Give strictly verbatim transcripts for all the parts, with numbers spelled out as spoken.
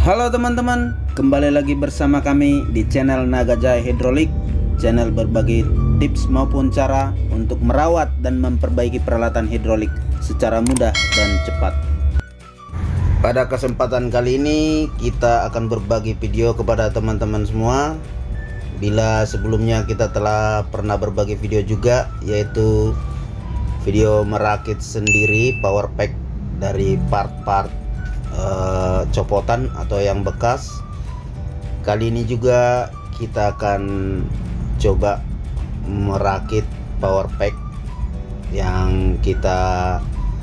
Halo teman-teman, kembali lagi bersama kami di channel Naga Jaya Hidrolik, channel berbagi tips maupun cara untuk merawat dan memperbaiki peralatan hidrolik secara mudah dan cepat. Pada kesempatan kali ini kita akan berbagi video kepada teman-teman semua. Bila sebelumnya kita telah pernah berbagi video juga, yaitu video merakit sendiri power pack dari part-part Uh, copotan atau yang bekas. Kali ini juga kita akan coba merakit power pack yang kita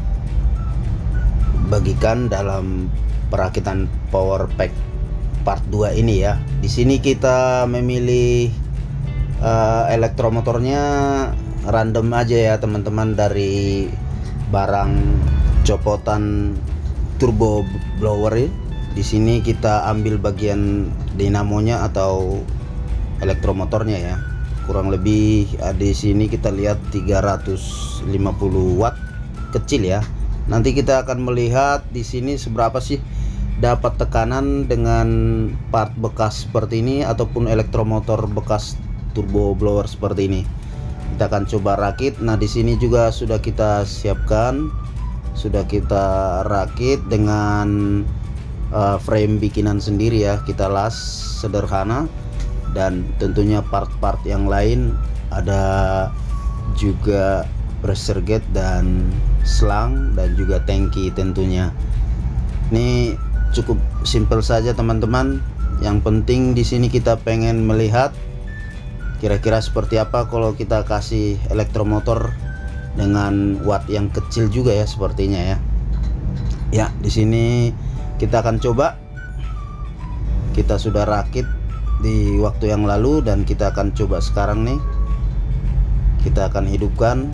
bagikan dalam perakitan power pack part dua ini ya. Di sini kita memilih uh, elektromotornya random aja ya teman-teman, dari barang copotan turbo blower. Di sini kita ambil bagian dinamonya atau elektromotornya ya. Kurang lebih di sini kita lihat tiga ratus lima puluh watt kecil ya. Nanti kita akan melihat di sini seberapa sih dapat tekanan dengan part bekas seperti ini ataupun elektromotor bekas turbo blower seperti ini. Kita akan coba rakit. Nah, di sini juga sudah kita siapkan, sudah kita rakit dengan uh, frame bikinan sendiri ya. Kita las sederhana, dan tentunya part-part yang lain ada juga pressure gate dan selang dan juga tangki tentunya. Ini cukup simple saja teman-teman. Yang penting di sini kita pengen melihat kira-kira seperti apa kalau kita kasih elektromotor dengan watt yang kecil juga ya sepertinya ya. Ya, di sini kita akan coba. Kita sudah rakit di waktu yang lalu dan kita akan coba sekarang nih. Kita akan hidupkan.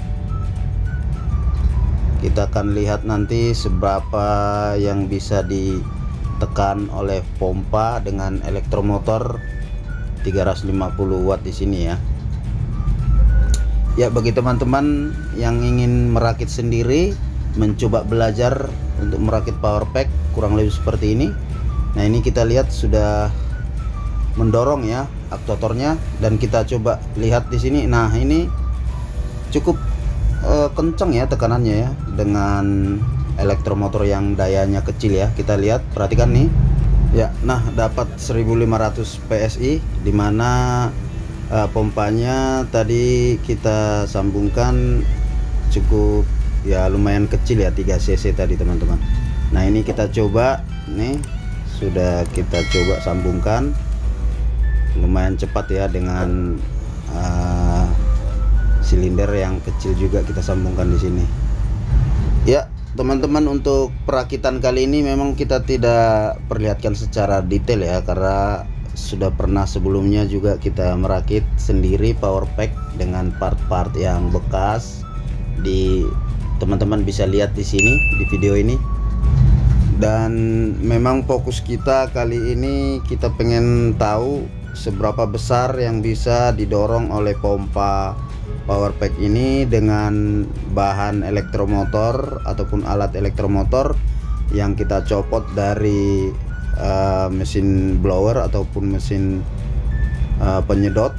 Kita akan lihat nanti seberapa yang bisa ditekan oleh pompa dengan elektromotor tiga ratus lima puluh watt di sini ya. Ya, bagi teman-teman yang ingin merakit sendiri, mencoba belajar untuk merakit power pack kurang lebih seperti ini. Nah, ini kita lihat sudah mendorong ya aktuatornya, dan kita coba lihat di sini. Nah, ini cukup uh, kencang ya tekanannya ya dengan elektromotor yang dayanya kecil ya. Kita lihat, perhatikan nih. Ya, nah dapat seribu lima ratus P S I, dimana Uh, pompanya tadi kita sambungkan cukup ya lumayan kecil ya, tiga cc tadi teman-teman. Nah, ini kita coba nih, sudah kita coba sambungkan lumayan cepat ya dengan uh, silinder yang kecil juga kita sambungkan di sini. Ya teman-teman, untuk perakitan kali ini memang kita tidak perlihatkan secara detail ya, karena sudah pernah sebelumnya juga kita merakit sendiri power pack dengan part-part yang bekas. Di teman-teman bisa lihat di sini di video ini. Dan memang fokus kita kali ini, kita pengen tahu seberapa besar yang bisa didorong oleh pompa power pack ini dengan bahan elektromotor ataupun alat elektromotor yang kita copot dari Uh, mesin blower ataupun mesin uh, penyedot.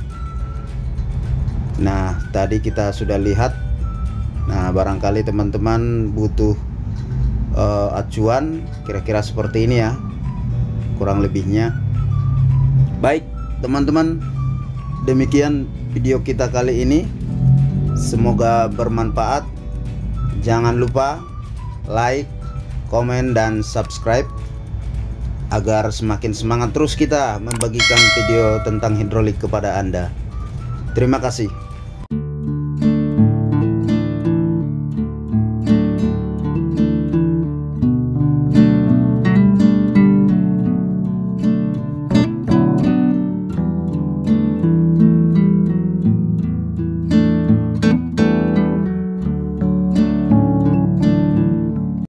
Nah, tadi kita sudah lihat. Nah, barangkali teman-teman butuh uh, acuan kira-kira seperti ini ya, kurang lebihnya. Baik teman-teman, demikian video kita kali ini, semoga bermanfaat. Jangan lupa like, komen, dan subscribe agar semakin semangat terus kita membagikan video tentang hidrolik kepada Anda. Terima kasih.